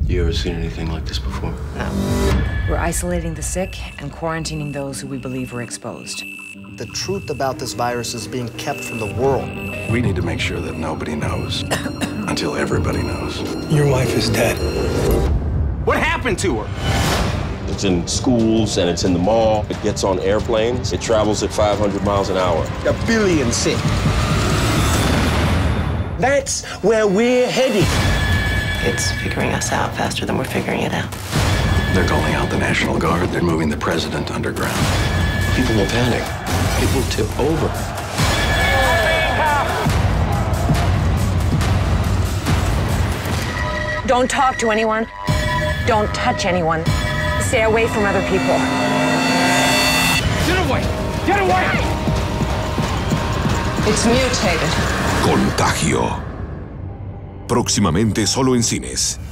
You ever seen anything like this before? No. We're isolating the sick and quarantining those who we believe were exposed. The truth about this virus is being kept from the world. We need to make sure that nobody knows until everybody knows. Your wife is dead. What happened to her? It's in schools and it's in the mall. It gets on airplanes. It travels at 500 miles an hour. 1 billion sick. That's where we're headed. It's figuring us out faster than we're figuring it out. They're calling out the National Guard. They're moving the president underground. People will panic. People tip over. Don't talk to anyone. Don't touch anyone. Stay away from other people. Get away! Get away! It's mutated. Contagio. Próximamente solo en cines.